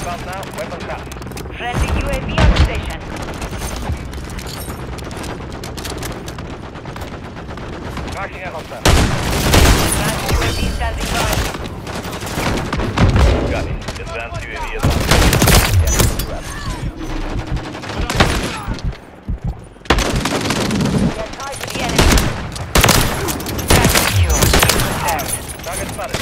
Inbound now, weapons down. Friendly UAV on station. Marking a hostile. Advanced UAV standing by. Got it. Advanced UAV is on. Yes, We are tied to the enemy. That's secure. Confirmed. Target spotted.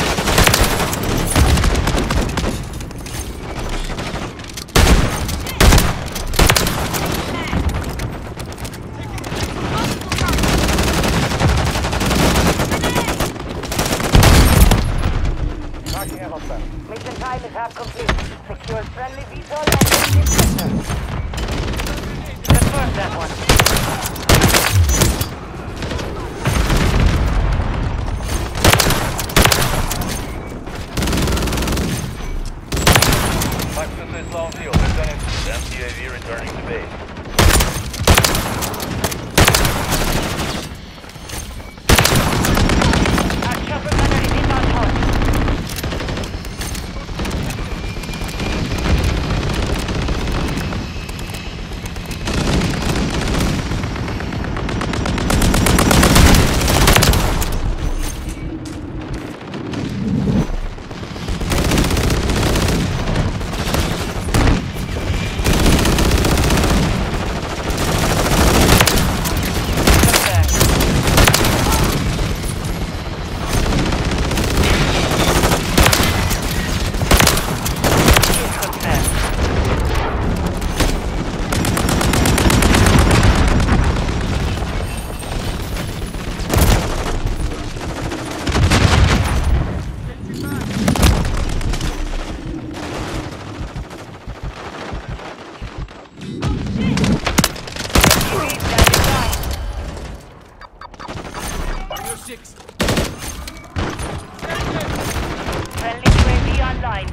Marking a hostile. Mission time is half complete. Secure friendly VTOL and exit sector. Confirm that one. Maxus is low on fuel. Returning. Advanced UAV returning to base. Our chopper gunner is inbound horse. Friendly UAV online.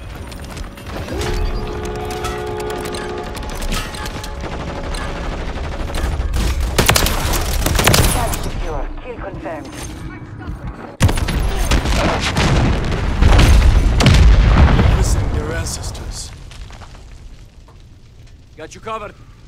Tag secure. Kill confirmed. Listen to your ancestors. Got you covered.